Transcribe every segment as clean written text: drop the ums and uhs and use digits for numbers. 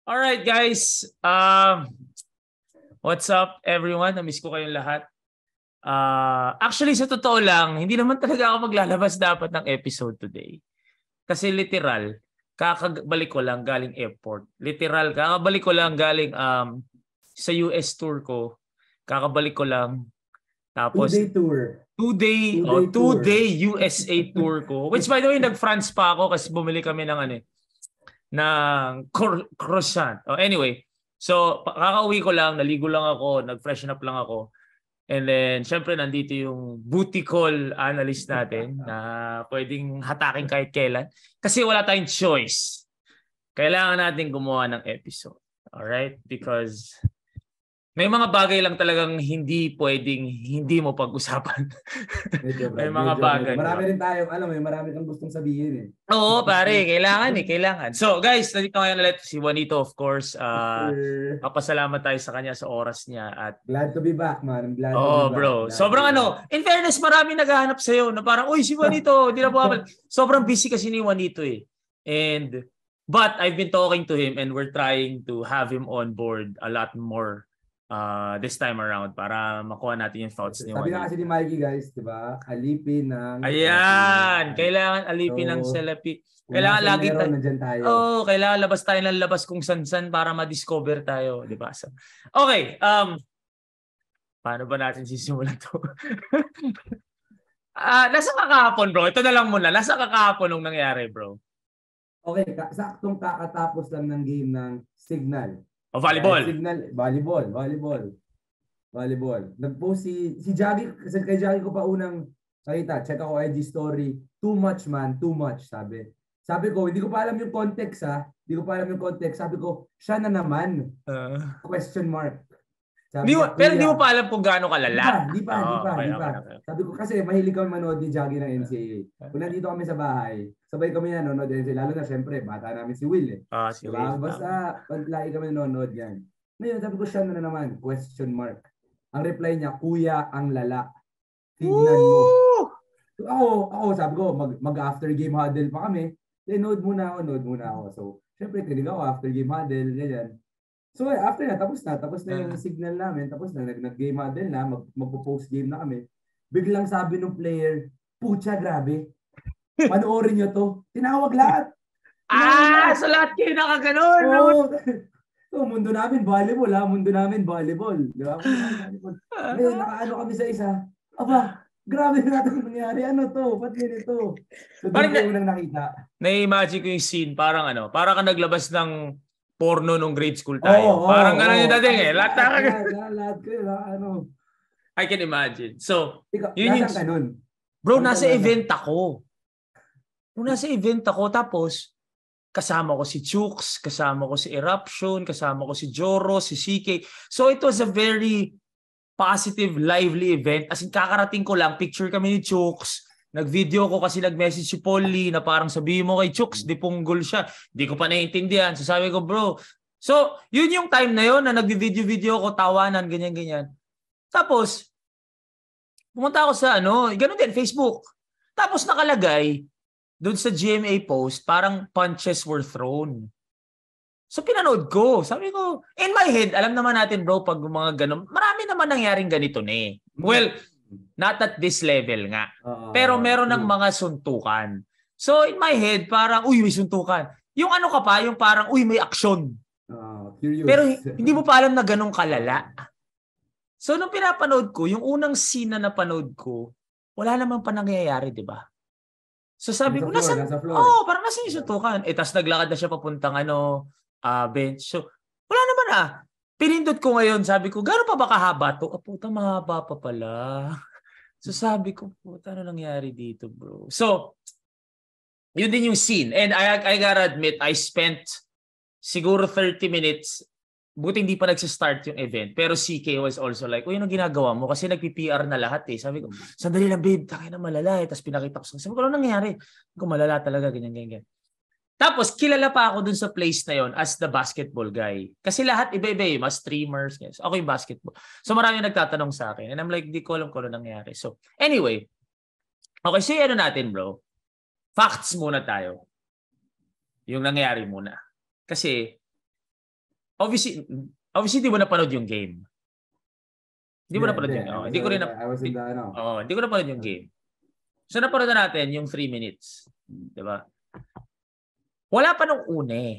Alright guys, what's up everyone? Namiss ko kayong lahat. Actually sa totoo lang, hindi naman talaga ako maglalabas dapat ng episode today. Kasi literal, kakabalik ko lang galing airport. Literal, kakabalik ko lang galing sa US tour ko. Kakabalik ko lang. Tapos 2-day tour. 2-day USA tour ko. Which by the way, nag-France pa ako kasi bumili kami ng ng croissant. Anyway, so kakauwi ko lang, naligo lang ako, nag-freshen up lang ako. And then, syempre, nandito yung booty call analyst natin na pwedeng hatakin kahit kailan. Kasi wala tayong choice. Kailangan natin gumawa ng episode. Alright? Because may mga bagay lang talagang hindi pwedeng hindi mo pag-usapan. May mga bagay. Marami rin tayong, marami kang gustong sabihin eh. Oo, pare. Kailangan. So, guys, nandito ngayon ulit si Juanito, of course. Papasalamat tayo sa kanya sa oras niya. At glad to be back, man. Glad to be back. Bro. Sobrang in fairness, marami naghahanap sa'yo na parang, uy, si Juanito, di na po. Sobrang busy kasi ni Juanito eh. But I've been talking to him and we're trying to have him on board a lot more this time around para makuha natin yung thoughts ni Juanito. Sabi na kasi ni Mikey, guys, di ba? Alipin ng... Ayan! Kailangan alipin ng salapi. Kailangan lagi tayo. Kailangan labas tayo ng labas kung san-san para ma-discover tayo, di ba? So, okay, paano ba natin sisimulan to? Nasa kakahapon, bro. Ito na lang muna. Nasa kakahapon nung nangyari, bro. Okay, saktong kakatapos lang ng game ng Signal. Volleyball. Volleyball. Nag-post si Jaggy, kasi kay Jaggy ko pa unang nakita, check ako IG story. Too much, man. Too much, sabi. Sabi ko, hindi ko pa alam yung context, ha? Hindi ko pa alam yung context. Sabi ko, siya na naman. Question mark. Pero hindi mo pa alam kung gaano kalala. Hindi pa. Okay. Sabi ko, kasi mahilig kami manood ni Jaggy ng NCAA. Kung nandito kami sa bahay, sabay kami nanonood NCAA. Lalo na, syempre, bata namin si Will eh. Si Will. Basta, lagi kami nanonood yan. Ngayon, sabi ko, siya na naman. Question mark. Ang reply niya, kuya ang lala. Tignan mo. So, ako, sabi ko, mag-after game huddle pa kami. Nood muna ako. So, syempre, tinig ako after game huddle, ganyan. So, after na, tapos na yung signal namin, tapos na, nag-game huddle na, magpo-post game na kami. Biglang sabi ng player, pucha, grabe. Panoorin nyo to. Tinawag lahat. So lahat kayo nakaganon. So, mundo namin volleyball, ha? Mundo namin volleyball. Di ba? Ngayon, nakaano kami sa isa. Aba, grabe na ito nangyari. Ano to? Ba't ganito? So, doon ko unang nakita. Na-imagine ko yung scene, parang ka naglabas ng porno nung grade school tayo. Parang gano'n yung dating eh. Lahat kayo, I can imagine. So, yun yung ganun. Bro, nasa event ako. Tapos, kasama ko si Chooks, kasama ko si Eruption, kasama ko si Joro, si CK. So, it was a very positive, lively event. As in, kakarating ko lang, picture kami ni Chooks. Nag-video ko kasi nag-message si Paul Lee na parang sabihin mo kay Chooks, di punggol siya. Di ko pa naiintindihan. So sabi ko, bro. So, yun yung time na yun na nag-video ko, tawanan, ganyan-ganyan. Tapos, pumunta ako sa ganun din, Facebook. Tapos nakalagay, doon sa GMA post, parang punches were thrown. So, pinanood ko. Sabi ko, in my head, alam naman natin, bro, pag mga ganun, marami naman nangyaring ganito na eh. Well, not at this level nga. Pero meron ng mga suntukan. So, in my head, parang, uy, may suntukan. Yung ka pa, yung parang, uy, may aksyon. Pero hindi mo pa alam na ganun kalala. So, nung pinapanood ko, yung unang scene na napanood ko, wala naman pa nangyayari, di ba? So, sabi ko, parang nasa yung suntukan. Tas naglakad na siya papuntang bench. So, wala naman Pinindot ko ngayon, sabi ko, gano'n pa ba kahaba to? Puta, mahaba pa pala. So sabi ko, puta, ano nangyari dito, bro? So, yun din yung scene. And I gotta admit, I spent siguro 30 minutes, buti hindi pa nagsistart yung event. Pero CK was also like, ano ginagawa mo? Kasi nagpi-PR na lahat eh. Sabi ko, sandali lang, babe, takay na malala eh. Tapos pinakita ko sabi ko, ano nangyari? Kung malala talaga, ganyan. Tapos, kilala pa ako dun sa place na yon as the basketball guy. Kasi lahat iba-iba yung mga streamers. Yes. Ako yung basketball. So, marami nagtatanong sa akin. And I'm like, di ko alam kung ano nangyari. So, anyway. Okay, so natin, bro. Facts muna tayo. Yung nangyari muna. Kasi, obviously di mo napanood yung game. Hindi mo napanood yung game. Hindi ko rin hindi ko napanood yung game. So napanood na natin yung 3 minutes. 'Di ba? Wala pa nung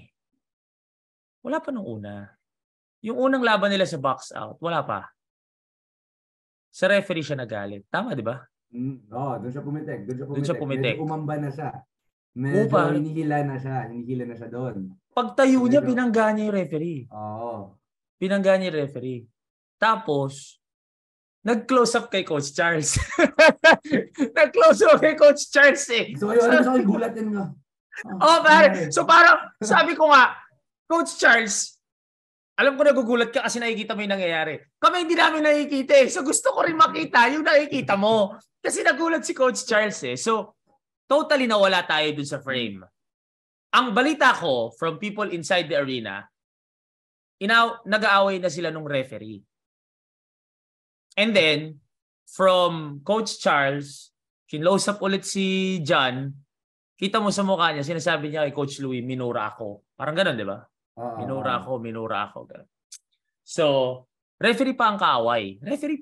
una. Yung unang laban nila sa box out, wala pa. Sa referee siya nagalit. Tama, di ba? Doon siya pumitik. Medyo umamba na siya. Medyo hinihila na siya doon. Pagtayo niya, binangga niya yung referee. Binangga niya yung referee. Tapos, nag-close up kay Coach Charles. Nag-close up kay Coach Charles eh. So, ayun, gulatin nga. Pare. So, parang, sabi ko nga, Coach Charles, alam ko nagugulat ka kasi nakikita mo yung nangyayari. Kami hindi namin nakikita eh. So, gusto ko rin makita yung nakikita mo. Kasi nagulat si Coach Charles eh. So, totally nawala tayo dun sa frame. Ang balita ko from people inside the arena, nag-aaway na sila nung referee. And then, from Coach Charles, kinlose up ulit si John, kita mo sa mukha niya, sinasabi niya kay Coach Louie, minura ako. Parang ganun, di ba? Minura ako. Ganun. So, referee pa ang kaaway.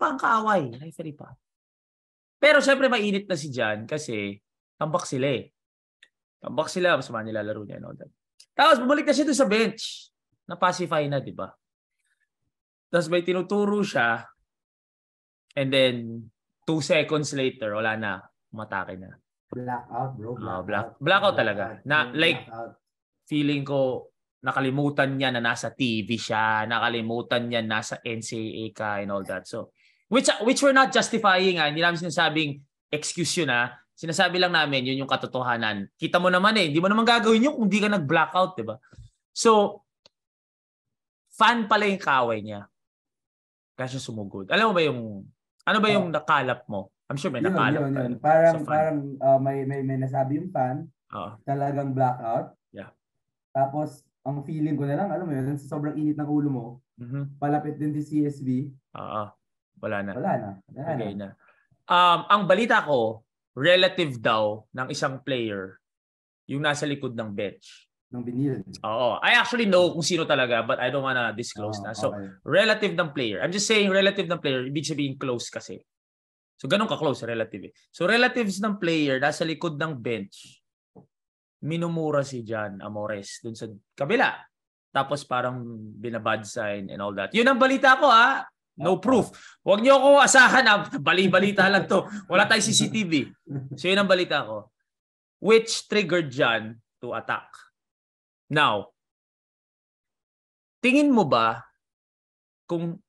Pero syempre mainit na si John kasi tambak sila eh. Masama nilalaro niya. No? Tapos bumalik na siya doon sa bench. Na-pacify na, di ba? Tapos may tinuturo siya and then 2 seconds later, wala na. Umatake na. Blackout, bro. Blackout talaga. Feeling ko nakalimutan niya na nasa TV siya, nakalimutan niya nasa NCAA ka and all that. So, which we're not justifying. Hindi namin sinasabing excuse yun. Sinasabi lang namin yun yung katotohanan. Kita mo naman hindi mo naman gagawin yun kung di ka nag-blackout, di ba? So, fan pala yung kaaway niya. Kaya siya sumugod. Alam mo ba ano ba yung nakalap mo? I'm sure may nakalap. Yun. Parang may nasabi yung fan. Talagang blackout. Yeah. Tapos, ang feeling ko na lang, alam mo yun, sa sobrang init ng ulo mo, palapit din si CSB. Wala na. Okay na. Ang balita ko, relative daw ng isang player yung nasa likod ng bench. Ng binil. I actually know kung sino talaga but I don't wanna disclose na. So, relative ng player. I'm just saying relative ng player, ibig sabihin close kasi. So, ganun ka-close, relative. So, relatives ng player nasa likod ng bench, minumura si John Amores dun sa kabila. Tapos parang binabad sign and all that. Yun ang balita ko No proof. Huwag niyo ako asahan bali-balita lang to. Wala tayong CCTV. So yun ang balita ko. Which triggered John to attack. Now, tingin mo ba kung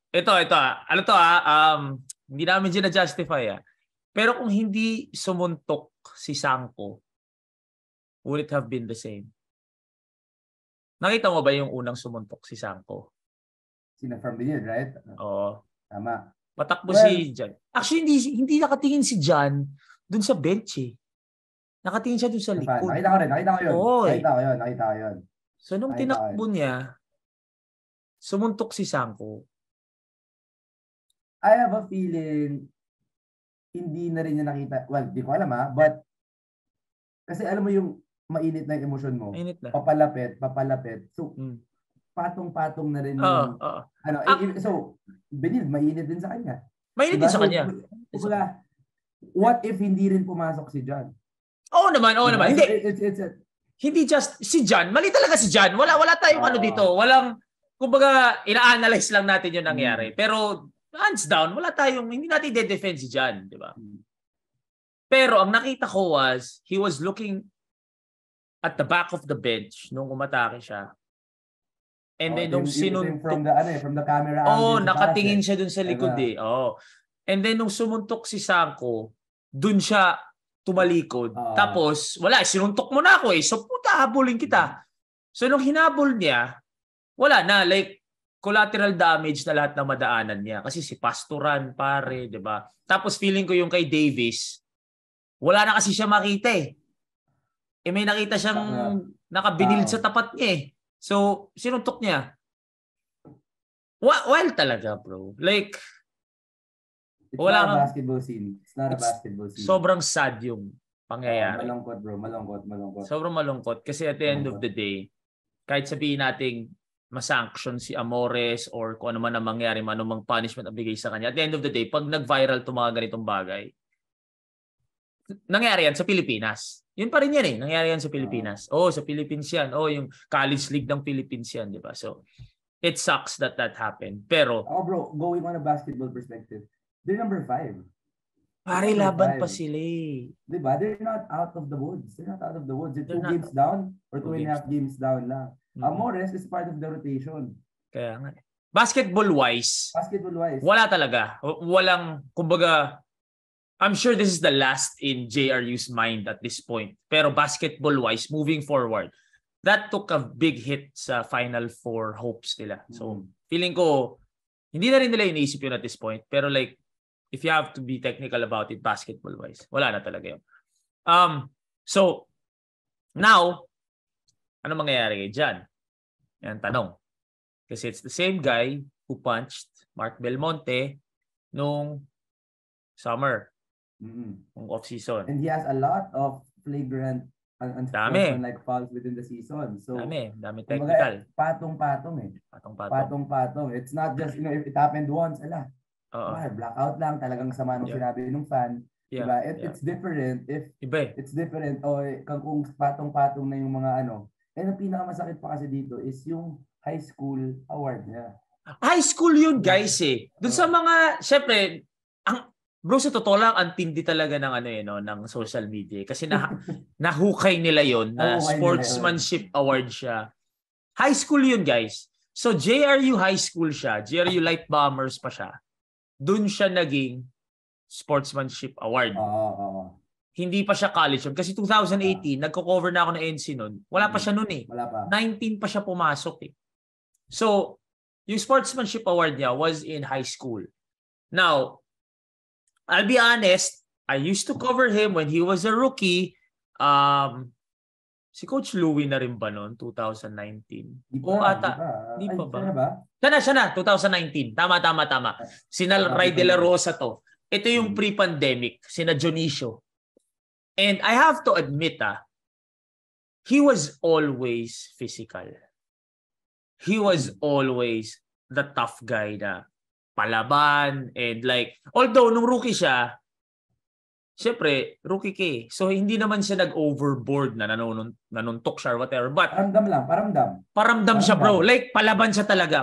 hindi namin gina-justify pero kung hindi sumuntok si Sanko, would it have been the same? Nakita mo ba yung unang sumuntok si Sanko? From Binil, right? Oo. Tama. Patakbo si John. Actually, hindi nakatingin si John dun sa bench eh. Nakatingin siya dun sa likod. Nakita ko yun. Nakita ko yun. So nung tinakbo niya, sumuntok si Sanko. I have a feeling hindi na rin niya nakita. Well, di ko alam but kasi alam mo yung mainit na yung emosyon mo. Mainit na. Papalapit. So, patong-patong na rin yung so, Benil, mainit din sa kanya. Mainit din sa kanya. What if hindi rin pumasok si John? Oo naman. Hindi. Hindi just si John. Mali talaga si John. Wala tayong dito. Walang, kumbaga, ina-analyze lang natin yung nangyari. Pero, hands down, hindi natin de-defend si John. Di ba? Pero, ang nakita ko was, he was looking at the back of the bench nung umatake siya. And then nung sinuntok from the camera nakatingin siya dun sa likod And then nung sumuntok si Sanko, dun siya tumalikod. Tapos sinuntok mo na ako so puta habulin kita. So nung hinabol niya, wala na, like collateral damage na lahat ng madaanan niya kasi si Pastoran pare, 'di ba? Tapos feeling ko yung kay Davis, wala na kasi siya makita may nakita siyang nakabinil sa tapat niya So, sinuntok niya. Wild talaga, bro. Like, it's not a basketball scene. Sobrang sad yung pangyayari. Malungkot, bro. Malungkot. Sobrang malungkot. Kasi at the end of the day, kahit sabihin natin masanction si Amores or kung ano man ang mangyari, anumang punishment ang bigay sa kanya. At the end of the day, pag nag-viral itong mga ganitong bagay, nangyari yan sa Pilipinas. Yun pa rin yan eh. Nangyari yan sa Pilipinas. Sa Philippines yan. Yung College League ng Philippines yan, di ba? So, it sucks that happened. Pero, bro, going on a basketball perspective, they're number 5. Pare, laban pa sila eh. Diba? They're not out of the woods. They're 2 games down or 2.5 games down lang. Amores is part of the rotation. Kaya nga. Basketball-wise, wala talaga. Walang, kumbaga, I'm sure this is the last in JRU's mind at this point. Pero basketball-wise, moving forward, that took a big hit sa Final Four hopes nila. So, feeling ko, hindi na rin nila iniisip yun at this point. Pero like, if you have to be technical about it, basketball-wise, wala na talaga yun. So, now, ano mangyayari dyan? Yan tanong. Kasi it's the same guy who punched Mark Belmonte nung summer, nung off-season. And he has a lot of flagrant like fouls within the season. So, dami technical. Patong-patong eh. Patong-patong. It's not just, if it happened once, blackout lang, talagang sama nung sinabi ng fan. Diba? It's different if it's different kung patong-patong na yung mga And ang pinakamasakit pa kasi dito is yung high school award niya. High school yun, guys eh. Doon sa mga, syempre, bro, sa totoo lang, ang tindi talaga ng ng social media. Kasi nahukay nila yon na sportsmanship award siya. High school yun, guys. So, JRU high school siya. JRU Light Bombers pa siya. Doon siya naging sportsmanship award. Hindi pa siya college yun. Kasi 2018, nagko-cover na ako ng NC nun. Wala pa siya nun eh. Wala pa. 19 pa siya pumasok eh. So, yung sportsmanship award niya was in high school. Now, I'll be honest, I used to cover him when he was a rookie. Si Coach Louie na rin ba noon? 2019? Di pa ba? Siya na, 2019. Tama. Sina Ray De La Rosa to. Ito yung pre-pandemic, sina Dionisio. And I have to admit, he was always physical. He was always the tough guy na palaban and like, although nung rookie siya, syempre, rookie ka eh. So, hindi naman siya nag-overboard na nanuntok siya or whatever. But, Paramdam siya, bro. Like, palaban siya talaga.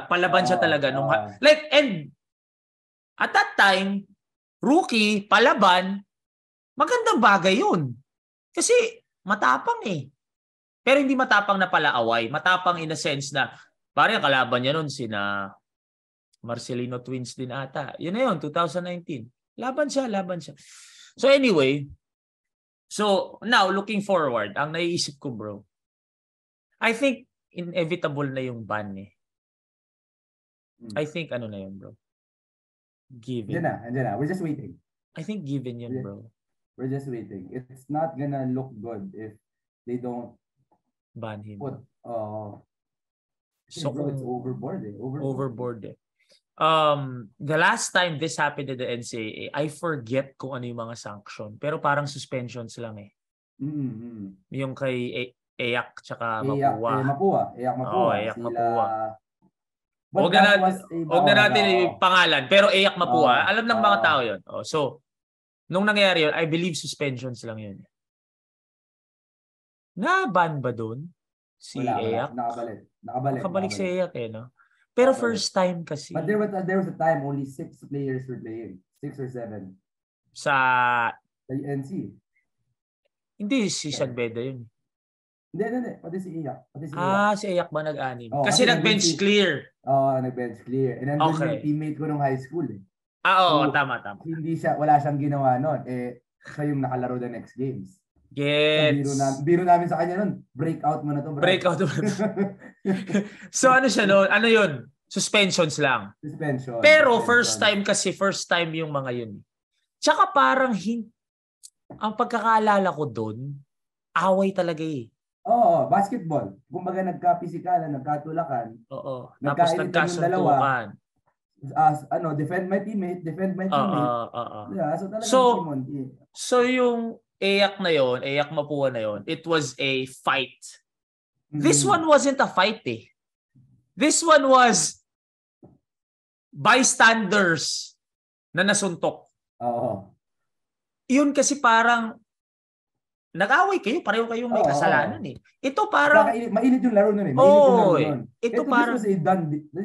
And, at that time, rookie, palaban, magandang bagay yun. Kasi, matapang eh. Pero hindi matapang na palaaway. Matapang in a sense na, parang kalaban niya nun sina Marcelino Twins din ata. Yun na yun, 2019. Laban siya. So anyway, so now looking forward, ang naiisip ko bro, I think inevitable na yung ban eh. I think na yun bro. Given. Andiyan na. We're just waiting. I think given yun bro. We're just waiting. It's not gonna look good if they don't ban him. So bro, it's overboard eh. Overboard eh. The last time this happened in the NCAA, I forget kung ano yung mga sanction. Pero parang suspensions lang eh. Yung kay Eyak tsaka Mapua. Eyak Mapua. Eyak Mapua. Huwag na natin yung pangalan. Pero Eyak Mapua, alam ng mga tao yun. So, nung nangyari yun, I believe suspensions lang yun. Na-ban ba dun? Si Eyak? Nakabalik si Eyak eh, no? Pero first time kasi. But there was a time only 6 players were playing. 6 or 7. Sa NC. Hindi si Sagbeda yun. Hindi. Pati si Iyak. Si Iyak ba nag-anim? Kasi nag-bench clear. Nag-bench clear. And nandun yung teammate ko nung high school eh. Tama. Wala siyang ginawa nun. Siya yung nakalaro the next games. Gets. Biro namin sa kanya nun, breakout mo na to. Breakout mo na. So ano siya no? Ano yun? Suspensions lang. Pero first time yung mga yun. Tsaka parang ang pagkakaalala ko doon, away talaga eh. Basketball. Kumbaga nagka-pisikalan, nagkatulakan. Tapos nagkasuntukan. Defend my teammate. Yeah, so talagang so yung Eyak na yon, Eyak Mapua na yon, it was a fight. This one wasn't a fight eh. This one was bystanders na nasuntok. Oo. Yun kasi parang nag-away kayo, pareho kayong may kasalanan eh. Ito parang mainit yung laro nun eh. Mainit yung laro nun. Ito parang this was a done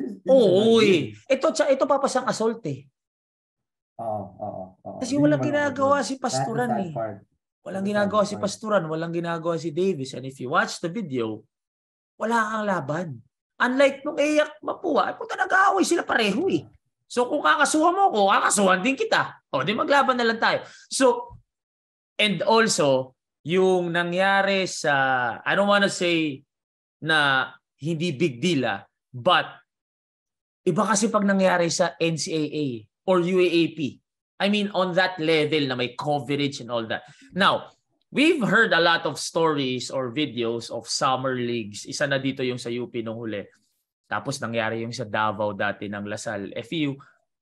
ito papasang assault eh. Oo. Kasi walang ginagawa si Pastoran eh. Walang ginagawa si Pastoran, walang ginagawa si Davis. And if you watch the video, wala kang laban. Unlike nung Eyak Mapua, punta nag-aaway sila pareho eh. So kung kakasuhan mo ko, kakasuhan din kita. O di maglaban na lang tayo. So, and also, yung nangyari sa, I don't wanna say na hindi big deal but iba kasi pag nangyari sa NCAA or UAAP. I mean, on that level na may coverage and all that. Now, we've heard a lot of stories or videos of summer leagues. Isa na dito yung sa UP nung huli. Tapos nangyari yung sa Davao dati ng Lasal FU.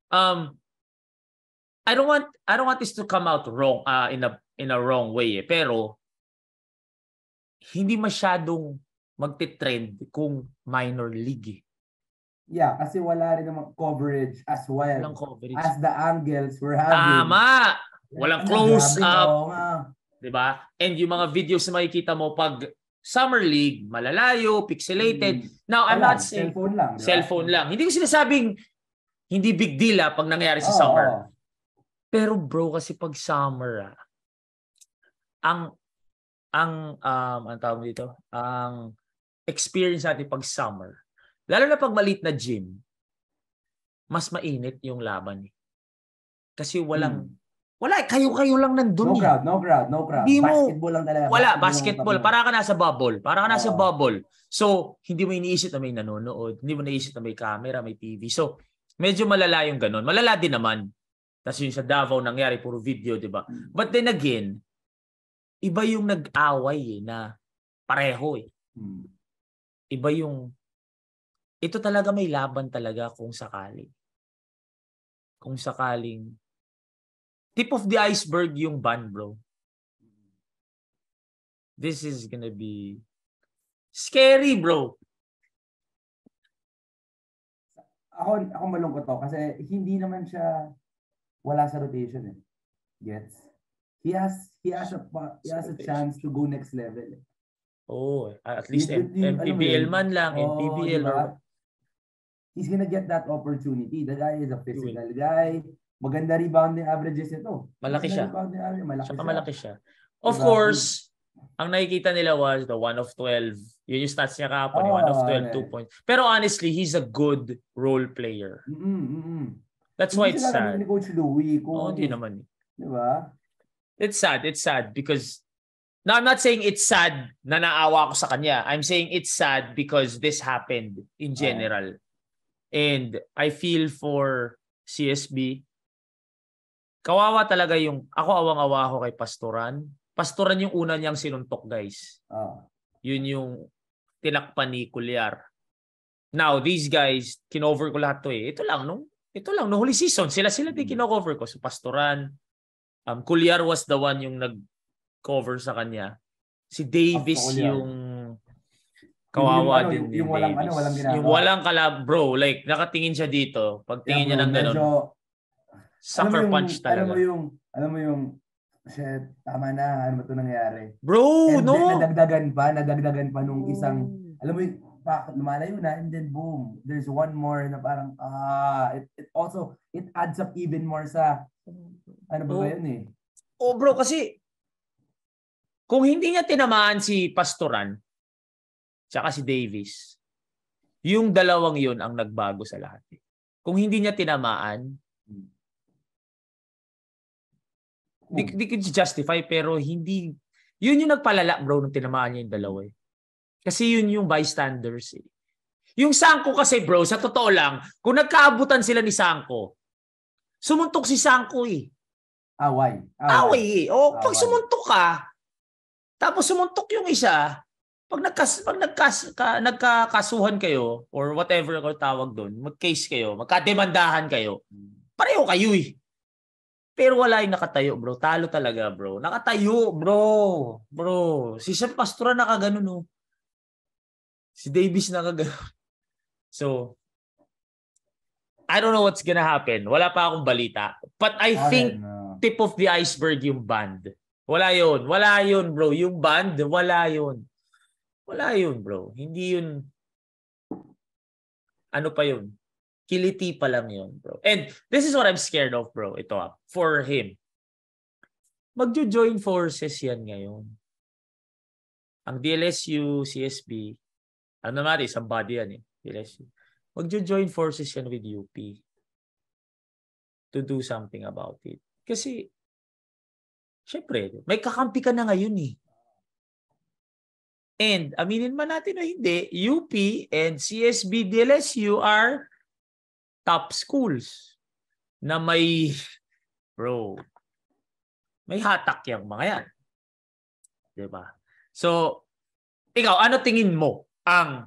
I don't want this to come out wrong in a wrong way pero hindi masyadong magte-trend kung minor league. Yeah, kasi wala rin namang coverage as well as the angles we're having. Tama! Walang close-up. Diba? And yung mga videos na makikita mo pag Summer League, malalayo, pixelated. Now, I'm not saying... Cellphone lang. Diba? Cellphone lang. Hindi ko sinasabing hindi big deal pag nangyari sa summer. Pero bro, kasi pag summer, ang tawag dito, ang experience natin pag summer, lalo na pag maliit na gym, mas mainit yung laban. Kasi wala, kayo lang nandun. No crowd. Basketball lang talaga. Wala, basketball. Para ka nasa bubble. So, hindi mo iniisip na may nanonood. Hindi mo iniisip na may camera, may TV. So, medyo malala yung ganun. Malala din naman. Tapos yung sa Davao nangyari, puro video, di ba? But then again, iba yung nag-away na pareho eh. Iba yung ito talaga may laban talaga kung sakali. Kung sakaling tip of the iceberg yung ban, bro. This is gonna be scary, bro. Ako malungkot to kasi hindi naman siya wala sa rotation eh. Gets? He has a chance to go next level. At least MPBL man lang, MPBL diba? He's gonna get that opportunity. The guy is a physical guy. Maganda rebounding averages nito. Malaki siya. Malaki siya. Of course, ang nakikita nila was the 1 of 12. Yun yung stats niya kahapon, 1 of 12, 2 points. Pero honestly, he's a good role player. That's why it's sad. Ni Coach Louie. Hindi naman. Diba? It's sad because now I'm not saying it's sad na naawa ako sa kanya. I'm saying it's sad because this happened in general. And I feel for CSB. Kawawa talaga ako awang-awa ako kay Pastoran. Pastoran yung una niyang sinuntok, guys. Yun yung tinakpan ni Cuellar. Now, these guys, kinover ko lahat to eh. Ito lang, no huli season. Sila din kinocover ko. So, Pastoran, Cuellar was the one yung nag-cover sa kanya. Si Davis yung kawawa din ni Davis. Yung walang kalab, bro. Like, nakatingin siya dito. Pagtingin niya ng gano'n. Sucker punch talaga. Alam mo yung, shit, tama na. Ano ba ito nangyari? Bro, and then, nadagdagan pa nung isang, alam mo yung, lumalayo na, and then boom, there's one more na parang, it adds up even more sa, ano ba yun eh? Bro, kasi, kung hindi niya tinamaan si Pastoran, tsaka si Davis, yung dalawang yun ang nagbago sa lahat. Kung hindi niya tinamaan, di ko justify, pero hindi, yun yung nagpalala, bro, nung tinamaan niya yung dalawa eh. Kasi yun yung bystanders eh. Yung Sanko kasi, bro, sa totoo lang, kung nagkaabutan sila ni Sanko, sumuntok si Sanko eh. Away eh. Pag sumuntok ka, tapos sumuntok yung isa, pag nagkakasuhan kayo, or whatever ko tawag doon, mag-case kayo, magkademandahan kayo, pareho kayo eh. Pero wala yung nakatayo, bro. Talo talaga, bro. Nakatayo, bro. Bro. Si Pastoran nakaganon, no. Si Davis nakaganon. So, I don't know what's gonna happen. Wala pa akong balita. But I think tip of the iceberg yung band. Wala yun. Wala yun, bro. Yung band, wala yun. Wala yun, bro. Hindi yun. Ano pa yun? Kiliti pa lang yun, bro. And this is what I'm scared of, bro. Ito for him. Magjo-join forces yan ngayon. Ang DLSU, CSB, ano naman, isang body yan eh. DLSU. Magjo-join forces yan with UP to do something about it. Kasi, syempre, may kakampi ka na ngayon eh. And, aminin man natin o hindi, UP and CSB, DLSU are top schools na may, bro, may hatak yung mga yan. Diba? So, ikaw, ano tingin mo ang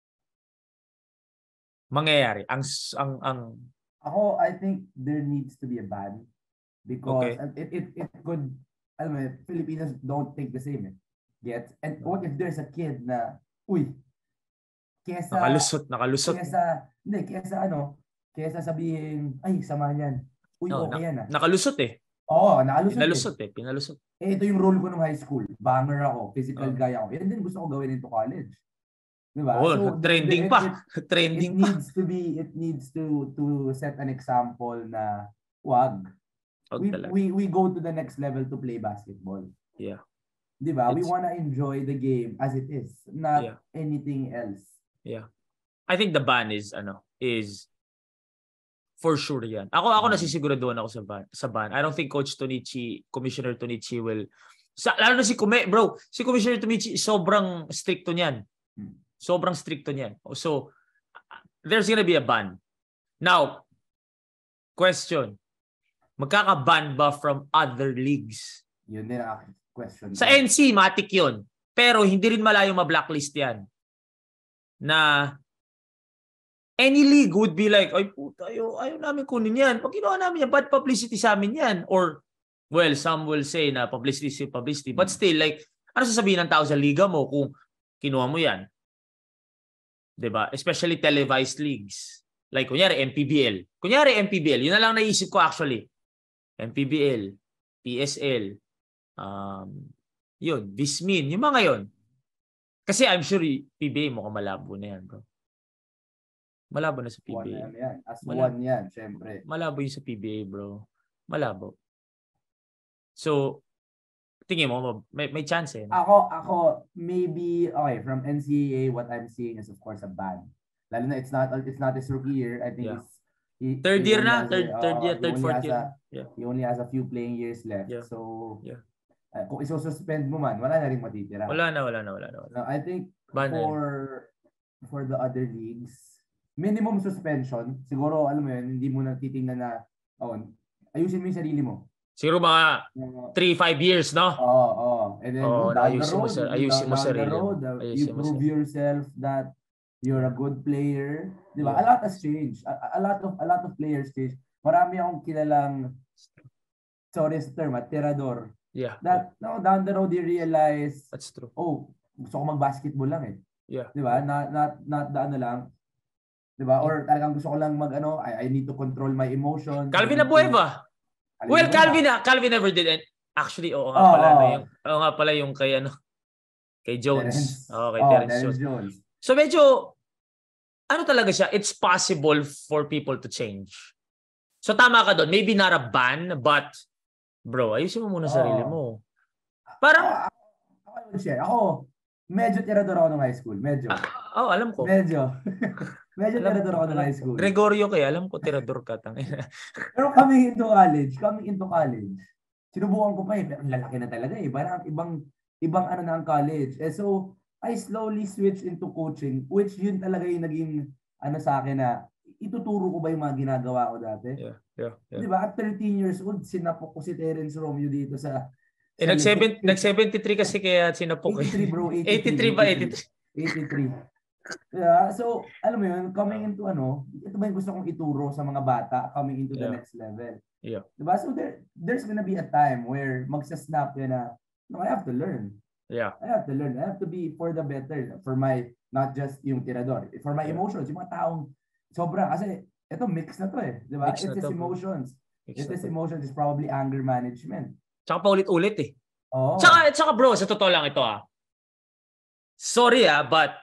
mangyayari? Ako, I think there needs to be a ban because it could, alam mo, Filipinos don't think the same. Get? And what if there's a kid na, kesa sabihin, ay, sama niyan. Okay yan. Nakalusot eh. Oo, nakalusot. Pinalusot. Ito yung role ko nung high school. Banger ako, physical guy ako. Yan din gusto ko gawin into college. Diba? So, trending pa. Trending pa. It needs to set an example na wag. We go to the next level to play basketball. Yeah. Diba? We wanna enjoy the game as it is, not anything else. Yeah. I think the ban is for sure yan. Ako nasisiguraduhan ako sa ban. I don't think Commissioner Tonichi will lalo na si Commissioner Tonichi sobrang stricto niyan. Sobrang stricto niyan. So there's gonna be a ban. Now, question. Magkaka-ban ba from other leagues? Yun din ang question. Sa NC, matik yun. Pero hindi rin malayo ma-blacklist yan. Na any league would be like, ay puta, ayaw namin kunin yan. Pag ginawa namin yan, bad publicity sa amin yan. Or, well, some will say na publicity is publicity. But still, like, ano sasabihin ng tao sa liga mo kung kinuha mo yan? Diba? Especially televised leagues. Like, kunyari, MPBL. Yun na lang naisip ko actually. MPBL, PSL, yun, Vismin, yung mga yun. Kasi I'm sure PBA mukhang malabo na yan, bro. Malabo na sa PBA. One yan, syempre. Malabo yung sa PBA, bro. Malabo. So, tingin mo, may chance eh. Ako, maybe, okay, from NCAA, what I'm seeing is of course a ban. Lalo na it's not his rookie year. I think it's third year na, fourth year. He only has a few playing years left. Yeah. So, kung iso-suspend mo man, wala na rin matitira. Wala na. No, I think for the other leagues, minimum suspension, siguro, alam mo yun, hindi mo na titingnan na, ayusin mo yung sarili mo. Siguro mga 3-5 years, no? Oo. And then, ayusin mo sarili mo. You prove yourself that you're a good player. Di ba? A lot has changed. A lot of players changed. Marami akong kilalang, sorry sa term, tirador. Yeah. That, down the road, you realize, that's true. Gusto ko mag-basketball lang eh. Yeah. Di ba? Not the ano lang. Di ba? Or talagang gusto ko lang I need to control my emotions. Calvin Abueva. Well, Calvin never did it. Actually, oo nga pala yung kay Jones. Kay Terence Jones. So medyo, ano talaga siya, it's possible for people to change. So tama ka doon. Maybe not a ban, but, bro, ayusin mo muna sarili mo. Parang, ako, medyo tirador ako ng high school. Medyo. Alam ko. Medyo tirador ako ng high school. Gregorio kaya, alam ko tirador ka. Pero coming into college, sinubukan ko pa eh. Pero lalaki na talaga eh. Parang ibang ano na ang college. So, I slowly switched into coaching, which yun talaga yung naging sa akin na ituturo ko ba yung mga ginagawa ko dati? Yeah. Diba? At 13 years old, sinapok ko si Terence Romeo dito sa nag-73 kasi kaya sinapok. 83 bro, 83 ba? 83. Yeah, so, alam mo yun, coming into ito ba yung gusto kong ituro sa mga bata coming into the next level? Yeah. Diba? So, there's gonna be a time where magsasnap yan na, I have to learn. Yeah. I have to learn. I have to be for the better. For my, not just yung tirador. For my emotions. Yung mga taong sobra. Kasi ito mix na to eh. Di ba? Mix It's na his to, bro. emotions. Mix It's na his to. emotions is probably anger management. Tsaka paulit-ulit eh. Oo. Tsaka bro, sa totoo lang ito Sorry but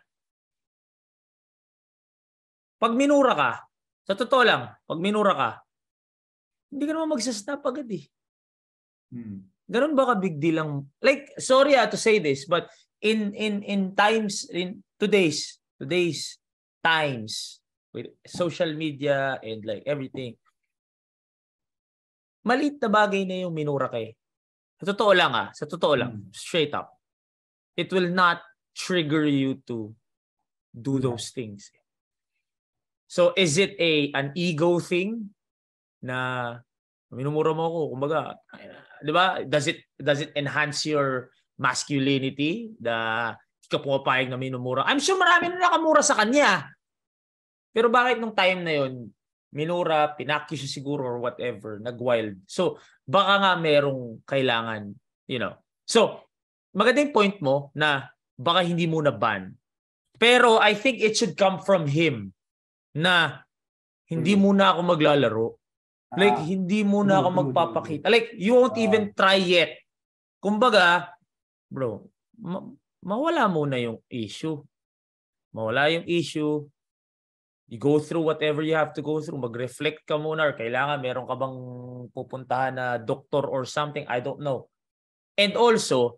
pag minura ka, sa totoo lang, pag minura ka, hindi ka naman magsasnap agad eh. Ganun ba ka big deal lang? Like, sorry to say this, but in times, in today's times, with social media and like everything, maliit na bagay na yung minura ka eh. Sa totoo lang sa totoo lang, straight up, it will not trigger you to do those things. So is it an ego thing na minumura mo ako, kumbaga, 'di ba? Does it enhance your masculinity na ikaw pumapayag na minumura? I'm sure marami na nakamura sa kanya. Pero bakit nung time na 'yon, minura, pinakyo siya siguro or whatever, nag-wild. So, baka nga merong kailangan, So, maganda yung point mo na baka hindi mo na ban. Pero I think it should come from him na hindi muna ako maglalaro. Like, hindi muna ako magpapakita. Like, you won't even try yet. Kumbaga, bro, mawala muna yung issue. Mawala yung issue. You go through whatever you have to go through. Mag-reflect ka muna or kailangan meron ka bang pupuntahan na doktor or something. I don't know. And also,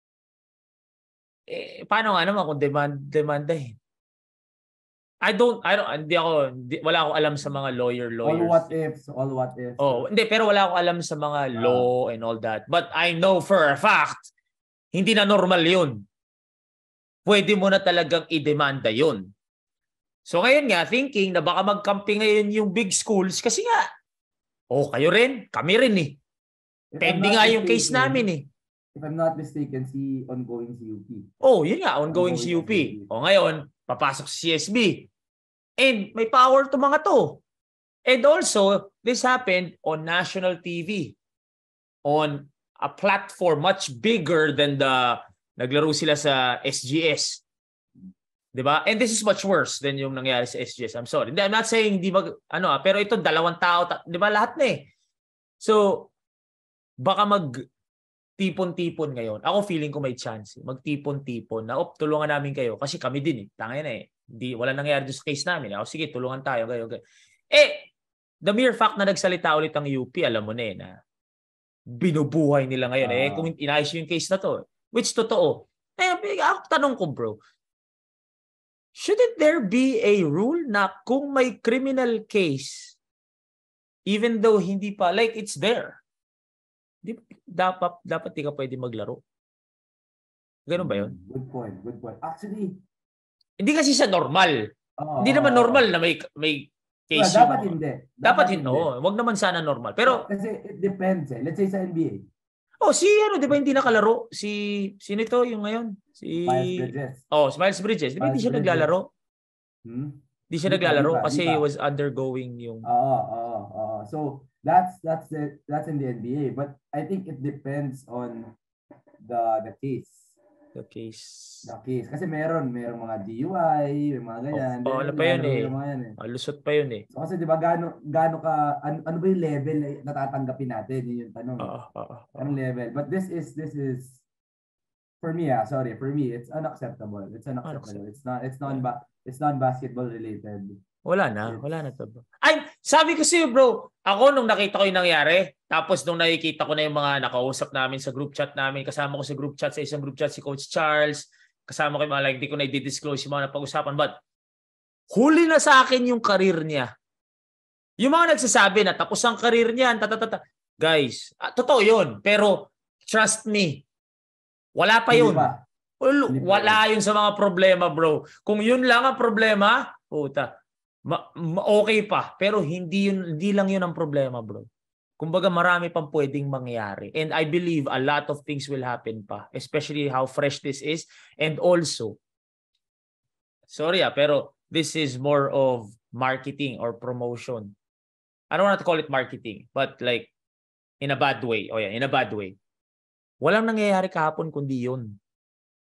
paano nga naman kung demandahin? Wala akong alam sa mga lawyers. All what ifs. Oh, hindi, pero wala akong alam sa mga law and all that. But I know for a fact, hindi na normal yun. Pwede mo na talagang i-demanda yun. So ngayon nga, thinking na baka mag-camping ngayon yung big schools kasi nga, kayo rin, kami rin eh. Pending nga yung case namin eh. If I'm not mistaken, ongoing CUP. Yun nga, ongoing CUP. Ngayon, papasok si CSB. And may power to mga to. And also, this happened on national TV. On a platform much bigger than naglaro sila sa SGS. Diba? And this is much worse than yung nangyari sa SGS. I'm sorry. I'm not saying pero ito dalawang tao, diba lahat na eh. So, baka tipon-tipon ngayon. Ako feeling ko may chance. Magtipon-tipon na, tulungan namin kayo. Kasi kami din eh. Tangina eh. Wala nangyari doon sa case namin. Sige, tulungan tayo. The mere fact na nagsalita ulit ang UP, alam mo na eh, na binubuhay nila ngayon. Kung inayos yung case na to, which totoo. Ako tanong ko bro, shouldn't there be a rule na kung may criminal case, even though hindi pa, like it's there, dapat di ka pwede maglaro? Ganun ba yun? Good point. Actually, hindi kasi siya normal. Hindi naman normal na may case. Dapat hindi. Dapat hindi. Wag naman sana normal. Pero kasi it depends eh. Let's say sa NBA. Di ba hindi nakalaro? Sino ito yung ngayon? Miles Bridges. Si Miles Bridges. Di ba hindi siya naglalaro? Hindi siya naglalaro kasi he was undergoing yung... So, that's in the NBA. But I think it depends on the case. The case. Kasi meron mga DUI, may mga ganyan. Ano pa yun eh. Lusot pa yun eh. So, kasi di ba gaano ka, ano ba yung level na natatanggapin natin? Yun yung tanong. Anong level? But this is for me, for me, it's unacceptable. It's unacceptable. It's not basketball related. Wala na to bro. Sabi ko sa'yo bro, ako nung nakita ko yung nangyari, tapos nung nakikita ko na yung mga nakausap namin sa group chat namin, kasama ko sa group chat, sa isang group chat si Coach Charles, kasama ko yung mga hindi ko na i-disclose yung mga napag-usapan, but huli na sa akin yung karir niya. Yung mga nagsasabi na tapos ang karir niya, guys, totoo yun, pero trust me, wala pa yun. Wala yun sa mga problema bro. Kung yun lang ang problema, okay pa, pero hindi lang yun ang problema bro. Kumbaga marami pang pwedeng mangyari, and I believe a lot of things will happen pa, especially how fresh this is. And also, sorry pero this is more of marketing or promotion. I don't want to call it marketing, but like in a bad way. In a bad way. Walang nangyayari kahapon kundi yun.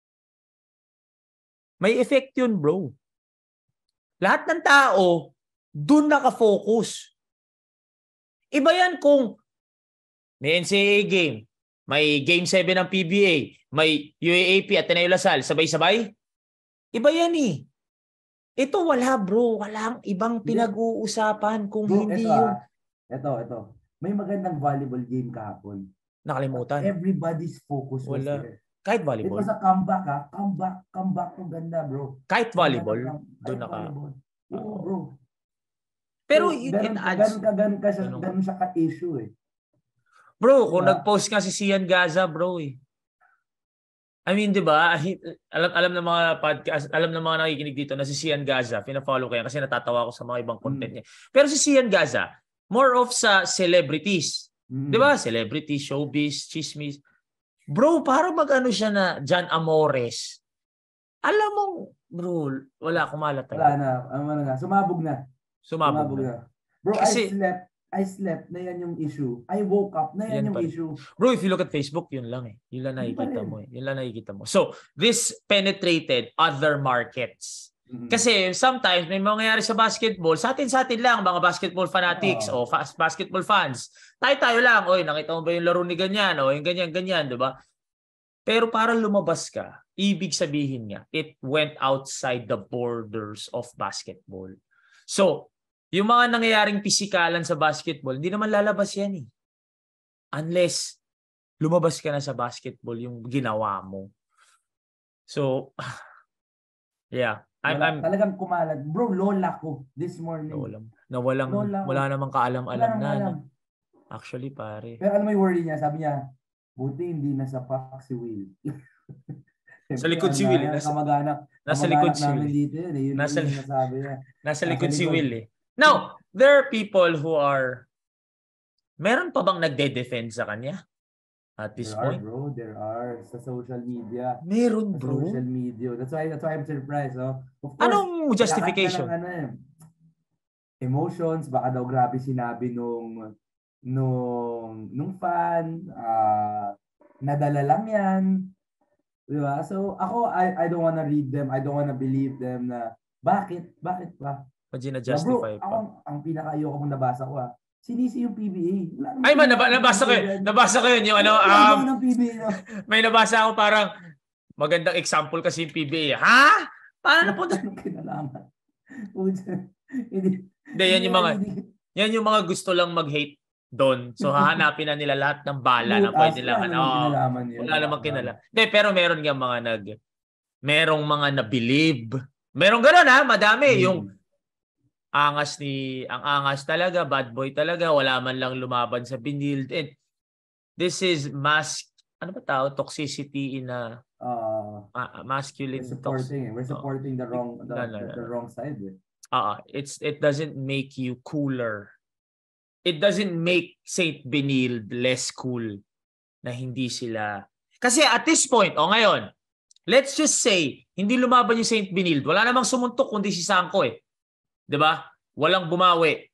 May effect yun, bro. Lahat ng tao, dun nakafocus. Iba yan kung may NCAA game, may Game 7 ng PBA, may UAAP at Ateneo Lasal, sabay-sabay. Iba yan eh. Ito wala, bro. Walang ibang pinag-uusapan kung bro, hindi yung... Ito. May magandang volleyball game kahapon. Nakalimutan. Everybody's focus was there. Kahit volleyball. Ito sa comeback ha. Comeback ko ganda, bro. Kahit volleyball. Doon naka... Oo, bro. Pero so, ganun siya ka-issue eh. Bro, kung nag-post nga si Sian Gaza, bro eh. I mean, di ba? Alam ng mga podcast, alam ng mga nakikinig dito na si Sian Gaza, pina-follow ko yan kasi natatawa ako sa mga ibang content niya. Pero si Sian Gaza, more of sa celebrities. Di ba? Celebrities, showbiz, chismis. Bro, para mag-ano siya na John Amores. Alam mo, bro, wala, kumalat talaga. Wala na. Sumabog na. Bro, kasi, I slept na yan yung issue. I woke up na yan yung issue. Bro, if you look at Facebook, yun lang eh. Yun lang nakikita mo. So, this penetrated other markets. Kasi sometimes may mangyayari sa basketball, sa atin lang, mga basketball fanatics o basketball fans. Tayo lang, oy, nakita mo ba yung laro ni ganyan? O yung ganyan, di ba? Pero para lumabas ka, ibig sabihin nga, it went outside the borders of basketball. So, yung mga nangyayaring pisikalan sa basketball, hindi naman lalabas yan eh. Unless lumabas ka na sa basketball yung ginawa mo. So, yeah. Talagang kumalat. Bro, lola ko this morning. Wala namang kaalam-alam na. Actually, pare. Pero alam mo yung worry niya, sabi niya, buti hindi nasa pack si Will. Sa likod si Will. Nasa likod si Will. Dito yun, eh. Nasa likod si Will eh. Now, there are people who are... Meron pa bang nagde-defend sa kanya? At this point? There are. Sa social media. Meron, bro. Social media. That's why I'm surprised. Oh. Of course, anong justification? Emotions. Baka daw grabe sinabi nung fan. Nadala lang yan. Diba? So, ako, I don't wanna read them. I don't wanna believe them na bakit pa? Justify pa. Ako, ang pinaka-ayoko kong nabasa ko sinisi yung PBA. Ay man, nabasa ko yun. Yung may nabasa ako parang magandang example kasi yung PBA. Ha? Paano napunta? Kinalaman. Hindi, yan yung mga gusto lang mag-hate doon. So hahanapin na nila lahat ng bala na pwede lang. Wala namang kinalaman. Hindi, pero meron nga merong mga na-believe. Merong gano'n madami. Yung ang angas talaga, bad boy talaga, wala man lang lumaban sa binil. And this is toxicity in a masculine. We're supporting the wrong side. It doesn't make you cooler. It doesn't make Saint Benilde less cool na hindi sila. Kasi at this point, ngayon, let's just say, hindi lumaban yung Saint Benilde. Wala namang sumuntok kundi si Sanko eh. 'Di ba? Walang bumawi.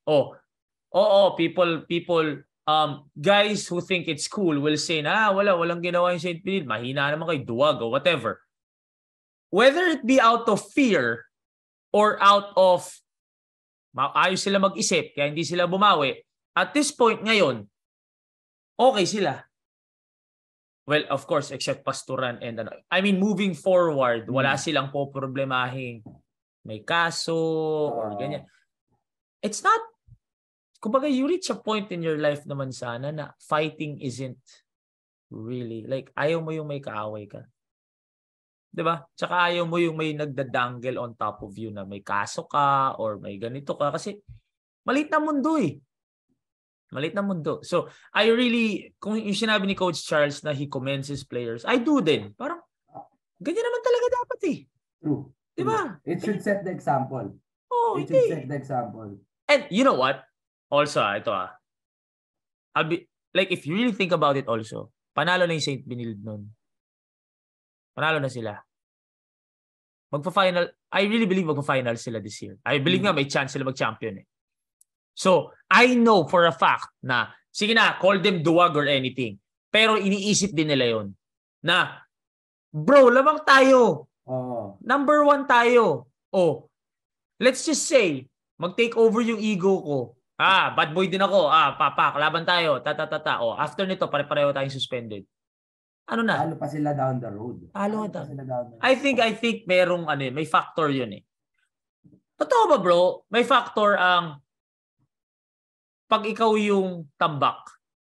People guys who think it's cool will say na walang ginawa yung Saint Benilde, mahina naman kay duwag o whatever. Whether it be out of fear or out of ayos sila mag-isip kaya hindi sila bumawi, at this point ngayon, okay sila. Well, of course, except Pasturan and moving forward, wala silang poproblemahin. May kaso or ganyan. It's not, kumbaga you reach a point in your life naman sana na fighting isn't really, like ayaw mo yung may kaaway ka. Diba? Tsaka ayaw mo yung may nagdadangle on top of you na may kaso ka or may ganito ka kasi maliit na mundo eh. Maliit na mundo. So, I really, kung yung sinabi ni Coach Charles na he commends his players, I do din. Parang, ganyan naman talaga dapat eh. True. Diba? It should set the example. It should set the example. And you know what? Also, ito I'll be, like, if you really think about it also, panalo na yung Saint Benilde nun. Panalo na sila. Magpa-final, I really believe magpa-final sila this year. I believe nga may chance sila mag-champion eh. So, I know for a fact na, sige na, call them duwag or anything. Pero iniisip din nila yon na, bro, lamang tayo. Number 1 tayo. Let's just say, mag-take over yung ego ko. Bad boy din ako. Papak, laban tayo. After nito, pare-pareho tayong suspended. Ano na? Talo pa sila down the road. I think merong may factor yun eh. Totoo ba bro? May factor ang pag ikaw yung tambak.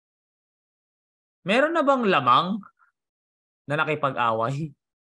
Meron na bang lamang na nakipag-away?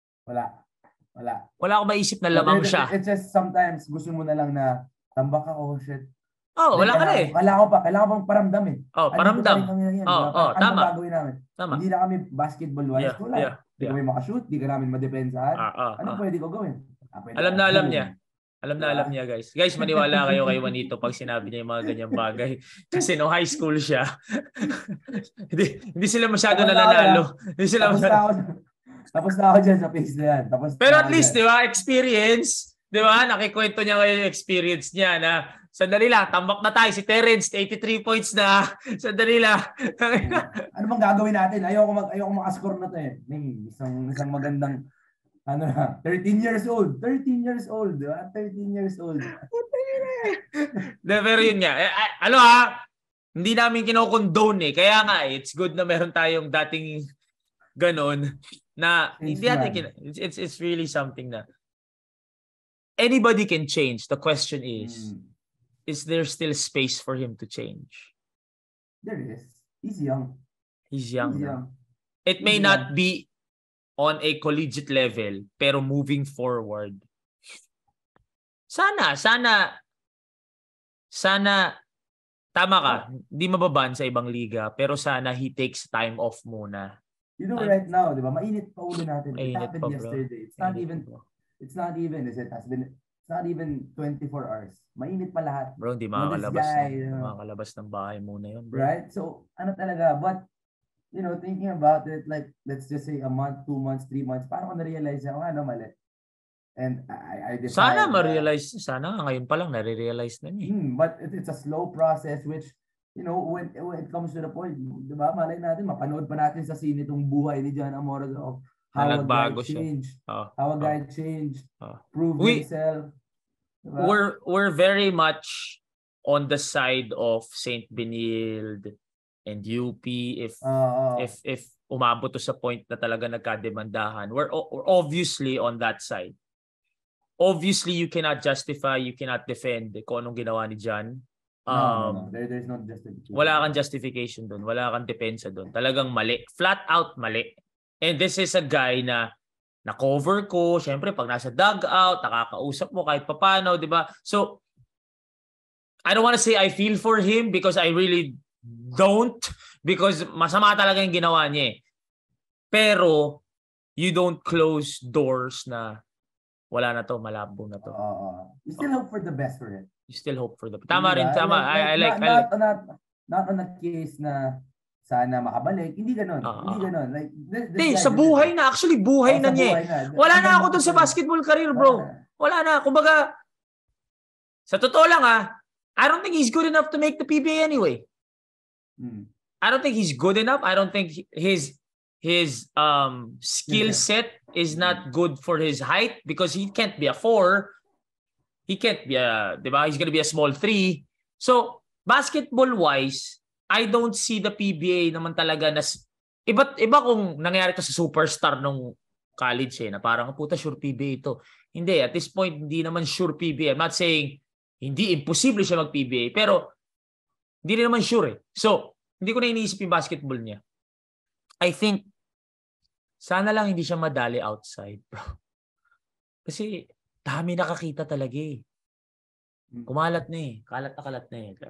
Wala akong maisip na lamang siya. It's just sometimes gusto mo na lang na tambak ako, shit. Wala ka na eh. Kailangan ko pang paramdam eh. Paramdam. Ano gagawin namin? Tama. Hindi na kami basketball-wise. Hindi kami makashoot, hindi ka namin madepensahan. Ano pwede ko gawin? Alam na alam niya guys. Guys, maniwala kayo kay Juanito pag sinabi niya yung mga ganyang bagay. Kasi no high school siya. hindi sila masyado nananalo. Tapos na ako dyan sa face na yan. Pero at least, di ba, experience. Di ba, nakikwento niya kayo yung experience niya na sandali lang, tambak na tayo. Si Terrence, 83 points na. Sandali lang. Ano bang gagawin natin? Ayoko makascore na to eh. Isang magandang 13 years old. 13 years old. 13 years old. Pero yun nga. Hindi namin kinokondone eh. Kaya nga, it's good na meron tayong dating ganon na hindi natin it's really something na anybody can change. The question is there still space for him to change? There is. He's young. It may not be on a collegiate level, pero moving forward, sana, tama ka, hindi mababan sa ibang liga, pero sana he takes time off muna. You know, right now, di ba, mainit pa ulo natin. It happened yesterday. It's not even 24 hours. Mainit pa lahat. Bro, hindi makakalabas ng bahay muna yun, bro. Right? So, talaga, but thinking about it, like, let's just say a month, 2 months, 3 months, parang ko na-realize ako, mali. And I decided sana ma-realize, sana ngayon pa lang nare-realize na niya. But it's a slow process which, when it comes to the point, di ba, malay natin, mapanood pa natin sa scene itong buhay ni John Amora of how a guy changed, prove himself. Diba? We're very much on the side of Saint Benilde and UP if umabot to sa point na talaga nagkademandahan. We're obviously on that side. Obviously, you cannot justify, you cannot defend kung anong ginawa ni John. No. There's no justification. Wala kang justification doon. Wala kang depensa doon. Talagang mali. Flat out mali. And this is a guy na na-cover ko. Siyempre, pag nasa dugout, nakakausap mo kahit papano, di ba? So, I don't want to say I feel for him because I really don't. Because masama talaga yung ginawa niya eh. Pero, you don't close doors na wala na to, malabo na to. You still hope for the best for it. You still hope for the best. Tama rin, tama. I like. Not on a case na sana makabalik. Hindi ganon. Hindi ganon. Like, sa buhay na. Actually, buhay na niya. Wala na ako dun sa basketball career, bro. Wala na. Kumbaga, sa totoo lang I don't think he's good enough to make the PBA anyway. I don't think he's good enough. I don't think his skill set is not good for his height because he can't be a 4. He can't be diba? He's gonna be a small 3. So, basketball-wise, I don't see the PBA naman talaga na iba kung nangyari to sa superstar nung college na parang puta sure PBA ito. Hindi, at this point hindi naman sure PBA. I'm not saying hindi imposible siya mag-PBA, pero hindi rin naman sure eh. So, hindi ko na iniisip yung basketball niya. I think sana lang hindi siya madali outside, bro. Kasi dami nakakita talaga eh. Kumalat na eh. Kalat na eh.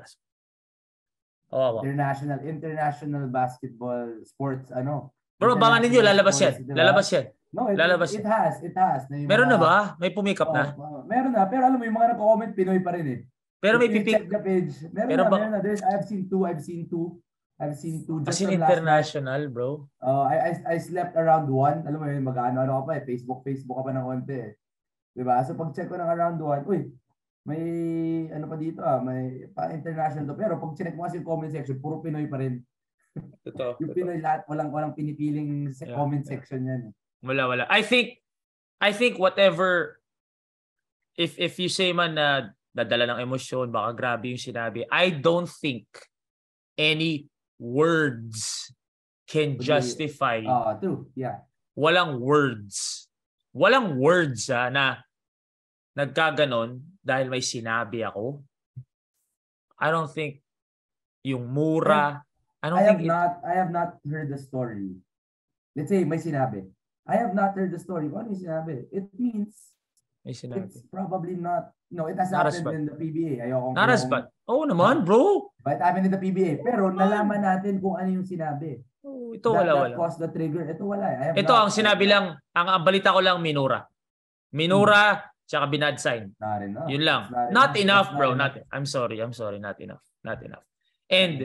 International basketball sports Bro, bangan ninyo lalabas yan. Diba? Lalabas yan. No, it has. Meron na ba? May pumikap na? Meron na, pero alam mo yung mga nagko-comment Pinoy pa rin eh. Pero may check the page. Meron na. I've seen two just from international, bro. I slept around 1. Alam mo yun, mag-ano ka pa eh. Facebook ka pa ng konti eh. Diba? So pag-check ko ng around 1, may ano pa dito may pa-international to. Pero pag check mo kasi yung comment section, puro Pinoy pa rin. Totoo. Yung Pinoy lahat, walang pinipiling comment section yan. Wala. I think I think whatever, if you say man na dadala ng emosyon, baka grabe yung sinabi, I don't think any words can justify. True. Yeah. Walang words. Walang words na nagkaganon dahil may sinabi ako. I don't think yung mura. I have not heard the story. Let's say may sinabi. I have not heard the story. Ano yung sinabi? It means it's probably not. No, it has happened in the PBA. Not as bad. Oo naman, bro. But happened in the PBA. Pero nalaman natin kung ano yung sinabi. Ito wala. That caused the trigger. Ito wala. Ito ang sinabi lang, ang balita ko lang minura. Minura, tsaka binad sign. Yun lang. Not enough, bro. I'm sorry. Not enough. And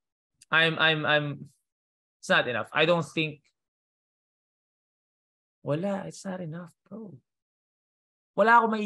it's not enough. I don't think it's not enough, bro. Wala akong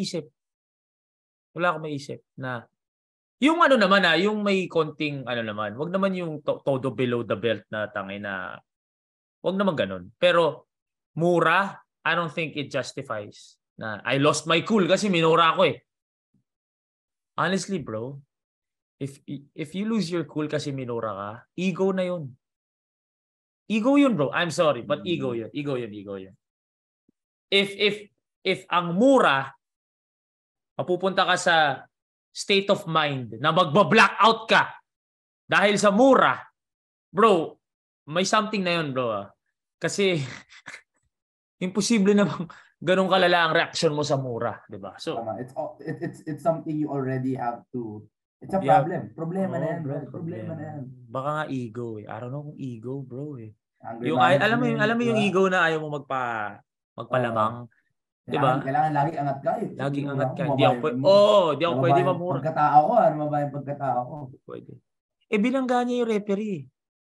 maisip na yung ano naman yung may konting ano naman, wag naman yung todo below the belt na tangay na wag naman ganun. Pero mura, I don't think it justifies na I lost my cool kasi minura ako eh. Honestly, bro, if you lose your cool kasi minura ka, ego na yun. Ego yun, bro. I'm sorry, but ego yun. If ang mura, mapupunta ka sa state of mind na magba-blackout ka dahil sa mura, bro, may something na yun, bro. Kasi imposible namang ganun kalala ang reaction mo sa mura, di ba? So it's something you already have to. It's a problem. Problema na yan, bro. Problema na yan. Baka nga ego eh. I don't know kung ego, bro eh. Yung alam mo yung ego na ayaw mo magpalamang. Diba? Kailangan lagi angat ka eh. Laging angat ka. Di ako pwede mamura. Pagkatao ko, ano ba yung pagkatao ko? Pwede. Binangga niya yung referee.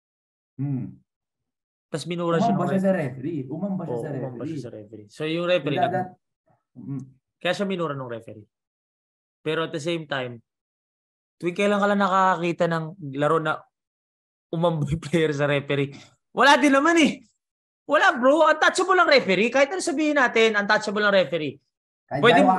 Tapos minura siya. Umamba siya sa referee. So yung referee, kaya siya minura ng referee. Pero at the same time, tuwing kailan ka lang nakakakita ng laro na umamboy player sa referee, wala din naman eh. Wala, bro. Untouchable lang referee. Kahit ano sabihin natin, untouchable lang referee. Pwede mo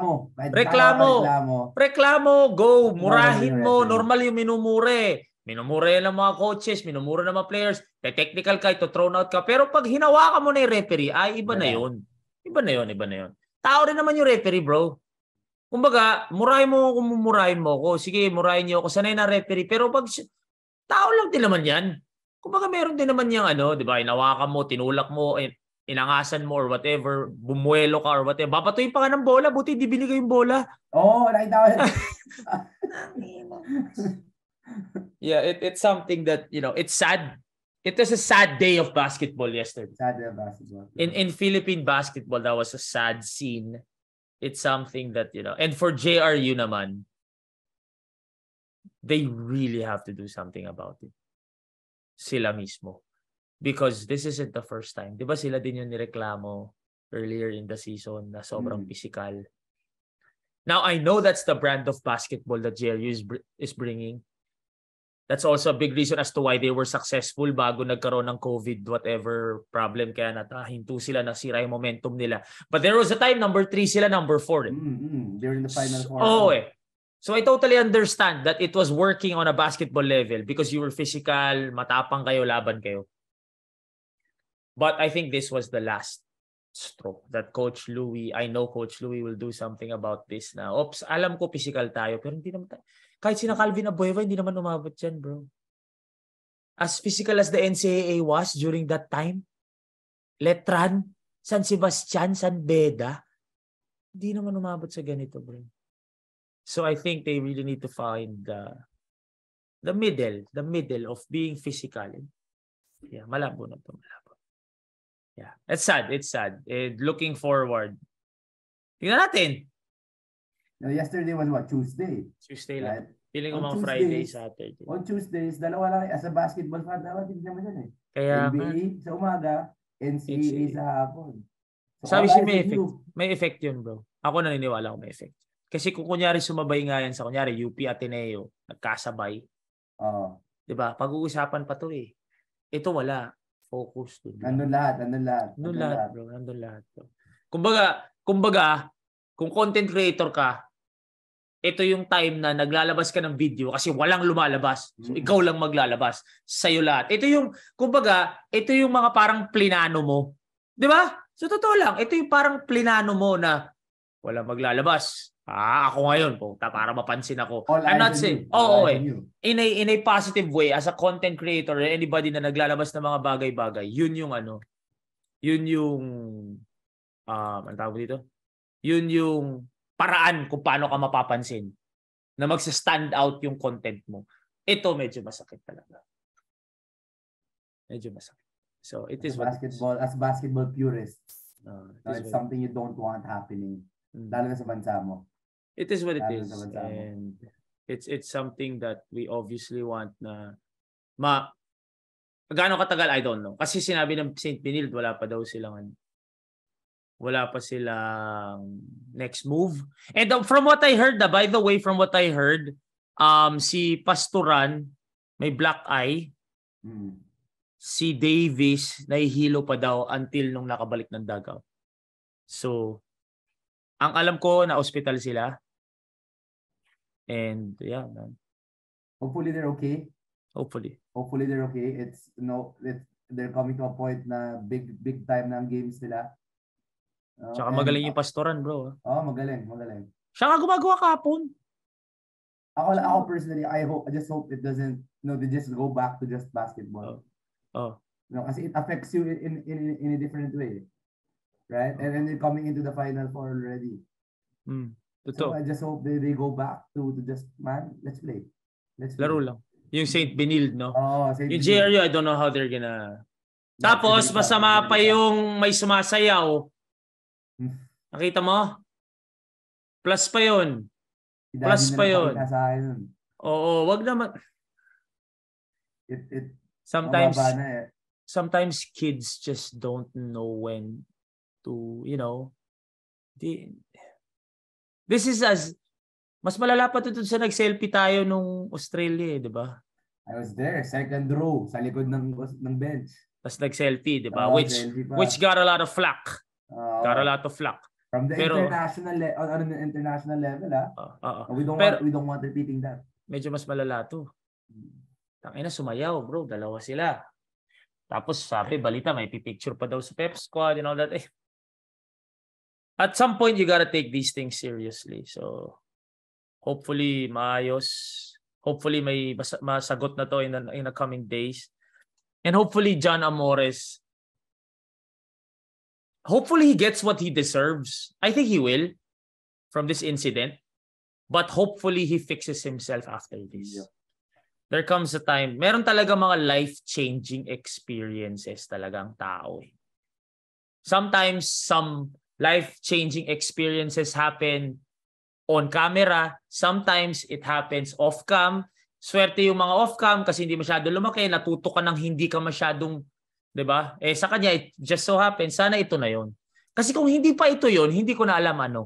reklamo, go. Murahin mo. Normal yung minumure. Minumura yan ng mga coaches, minumura ng mga players. Technical ka, ito thrown out ka. Pero pag hinawakan mo na yung referee, iba na yun. Iba na yun. Tao rin naman yung referee, bro. Kumbaga, murahin mo kung mumurahin mo ako. Sige, murahin niyo ako. Sanay na referee. Pero pag tao lang din naman yan. Kumbaga meron din naman yung di ba, inawakan mo, tinulak mo, inangasan mo or whatever, bumuelo ka or whatever. Papatuyin pa ka ng bola, buti hindi binigay yung bola. Nakita ko. Yeah, it's something that, it's sad. It was a sad day of basketball yesterday. Sad day of basketball. In Philippine basketball, that was a sad scene. It's something that, and for JRU naman, they really have to do something about it. Sila mismo. Because this isn't the first time. Di ba sila din yung nireklamo earlier in the season na sobrang physical. Now, I know that's the brand of basketball that JRU is bringing. That's also a big reason as to why they were successful bago nagkaroon ng COVID, whatever problem. Kaya hinto sila, nasira yung momentum nila. But there was a time, number 3 sila, number 4. They're in the final four. So I totally understand that it was working on a basketball level because you were physical, matapang kayo, laban kayo. But I think this was the last straw that Coach Louie, I know Coach Louie will do something about this na, alam ko physical tayo, pero hindi naman tayo. Kahit sina Calvin Abueva, hindi naman umabot yan, bro. As physical as the NCAA was during that time, Letran, San Sebastian, San Beda, hindi naman umabot sa ganito, bro. So I think they really need to find the middle of being physical. Yeah, malabo na to, malabo. Yeah, it's sad. Looking forward. Tingnan natin. Yesterday was what? Tuesday lang. Feeling ko mga Friday, Saturday. On Tuesdays, dalawa lang. As a basketball fan, dapat hindi naman yan eh. Kaya NBA sa umaga, NCAA sa hapon. So, sabi siya may effect yun, bro. Ako naniniwala ko may effect. Kasi kung kunyari sumabay nga yan sa kunyari UP Ateneo, nagkasabay. Diba? Pag-uusapan pa to eh. Ito wala. Focus dun. Nandun lahat. Nandun lahat, bro. Kumbaga, kung content creator ka, ito yung time na naglalabas ka ng video kasi walang lumalabas. So ikaw lang maglalabas. Sa'yo lahat. Ito yung mga parang plinano mo. 'Di ba? So totoo lang, ito yung parang plinano mo na walang maglalabas. Ako ngayon, para mapansin ako. I'm not saying, in a positive way, as a content creator, anybody na naglalabas ng mga bagay-bagay, yun yung ang tawag dito? Yun yung paraan kung paano ka mapapansin na magsa-stand out yung content mo. Ito medyo masakit talaga. Medyo masakit. So it is as basketball purists. It's something you don't want happening. Lalo na sa bansa mo. It is what it is. And it's something that we obviously want na gaano katagal, I don't know. Kasi sinabi ng St. Benilde, wala pa silang next move. And from what I heard, by the way, si Pastoran may black eye. Si Davis nahihilo pa daw until nung nakabalik ng dugout. So, ang alam ko na hospital sila. And yeah, man. Hopefully they're okay. Hopefully they're okay. They're coming to a point na big time na ang games nila. Tsaka magaling yung Pastoran, bro. Magaling. Siya nga gumagawa kahapon. Ako personally, I just hope it doesn't, they just go back to just basketball. Kasi it affects you in a different way. Right? And then they're coming into the Final Four already. So I just hope they go back to just, man, let's play. Laro lang. Yung St. Benilde, no? Yung Benilde. JRU, I don't know how they're gonna... Tapos, masama pa yung may sumasayaw. Nakita mo? Plus pa yun. Oo, wag naman. Sometimes kids just don't know when to, this is mas malala pa ito sa nag-selfie tayo nung Australia, di ba? I was there, second row, sa likod ng bench. Tapos nag-selfie, di ba? Which got a lot of flack. From the international level, we don't want repeating that. Medyo mas malala to. Tangina, sumayaw, bro. Dalawa sila. Tapos sabi, balita, may pipicture pa daw sa pep squad and all that. At some point, you gotta take these things seriously. So, hopefully, maayos. Hopefully, may masagot na to in the coming days. And hopefully, John Amores, hopefully he gets what he deserves. I think he will from this incident. But hopefully, he fixes himself after this. Yeah. There comes a time, meron talaga mga life-changing experiences talagang tao. Sometimes, some life-changing experiences happen on camera. Sometimes, it happens off-cam. Swerte yung mga off-cam kasi hindi masyado lumaki. Natuto ka ng hindi ka masyadong, di ba? Sa kanya, it just so happens, sana ito na yon. Kasi kung hindi pa ito yon, hindi ko na alam ano.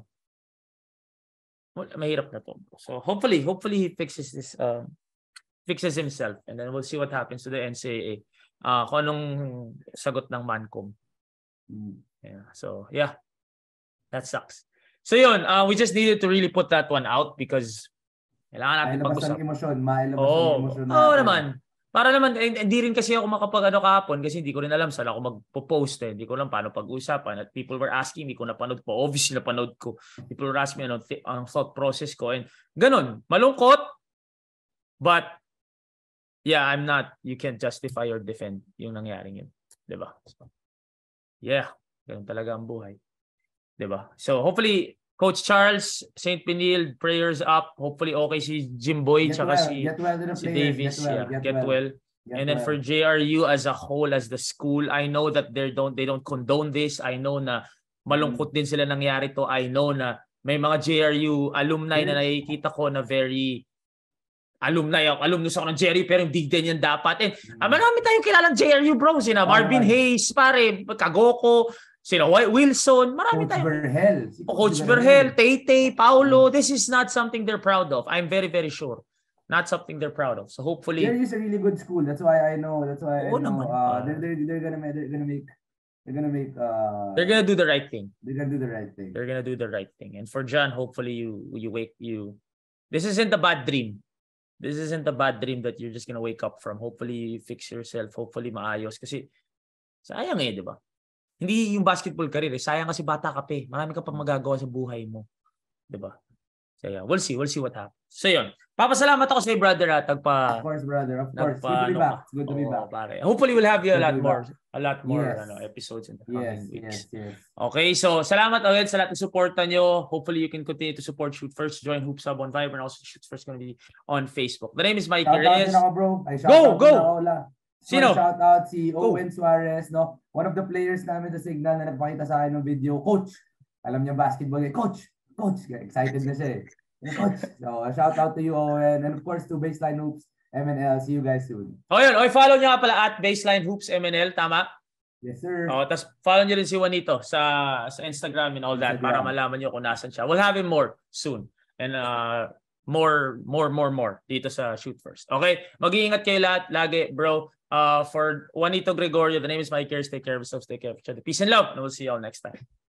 Mahirap na to. So, hopefully he fixes this, fixes himself. And then we'll see what happens to the NCAA. Kung anong sagot ng Mancom. Yeah. So, yeah. That sucks. So yun, we just needed to really put that one out because kailangan natin pag-usap. Emosyon. Naman. Para naman, hindi rin kasi ako makapag-ano kahapon kasi hindi ko rin alam saan ako magpo-post. Hindi ko alam paano pag-usapan. At people were asking me kung napanood po. Obviously, napanood ko. People were asking me ang thought process ko. And ganun, malungkot. But, yeah, you can't justify or defend yung nangyaring yun. Diba? So, yeah, ganun talaga ang buhay. Diba? So, hopefully, Coach Charles, St. Benilde, prayers up. Hopefully, okay si Jimboy tsaka si Davis. Get well. And then for JRU as a whole, as the school, I know that they don't condone this. I know na malungkot din sila nangyari to. I know na may mga JRU alumni na nakikita ko na very alumnus ako ng JRU pero hindi din yan dapat. And marami tayong kilalang JRU bro. Sina Marvin Hayes, pare, Kagoko, sila Wilson, marami tayong Coach Berhel, Tay, Paulo. This is not something they're proud of. I'm very, very sure. Not something they're proud of. So hopefully, JRU is a really good school. That's why I know. They're gonna make They're gonna make they're gonna do the right thing. They're gonna do the right thing. They're gonna do the right thing. And for John, hopefully you this isn't a bad dream. This isn't a bad dream that you're just gonna wake up from. Hopefully you fix yourself. Hopefully maayos. Kasi sayang di ba? Hindi yung basketball career. Sayang kasi bata ka pa eh. Marami ka pa magagawa sa buhay mo. Di ba? So yeah, we'll see what happens. So yun. Papasalamat ako sa iyo, brother. Of course, brother. Of course. Good to be back. Good to be back. Pare. Hopefully we'll have you a lot more episodes in the coming weeks. Yes. Okay, so salamat again sa lahat ng suporta nyo. Hopefully you can continue to support Shoot First. Join Hoop Sub on Viber and also Shoot First going to be on Facebook. The name is Mikee Reyes. Go! Sino? Shout out si Owen Suarez, no? One of the players namin sa Signal na nagpakita sa akin ng video. Coach! Alam niya basketball. Coach! Excited na siya eh. Coach! So, shout out to you, Owen. And of course, to Baseline Hoops, MNL. See you guys soon. Follow niyo nga pala at Baseline Hoops, MNL. Tama? Yes, sir. Tapos follow niyo rin si Juanito sa Instagram and all that para malaman niyo kung nasan siya. We'll have him more soon. And more dito sa Shoot First. Okay? Mag-iingat kayo lahat. Lagi, bro. For Juanito Gregorio, the name is Mikee Reyes. Take care of yourselves. Take care of each other. Peace and love. And we'll see you all next time.